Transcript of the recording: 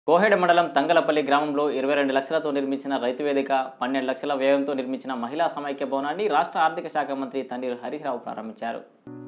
కోహెడ మండలం తంగలపల్లి గ్రామంలో 22 లక్షలతో నిర్మించిన రైతు వేదిక, 12 లక్షల వ్యయంతో నిర్మించిన మహిళా సమైక్య భవనాన్ని రాష్ట్ర ఆర్థిక శాఖ మంత్రి తన్నీరు హరీష్ రావు ప్రారంభించారు.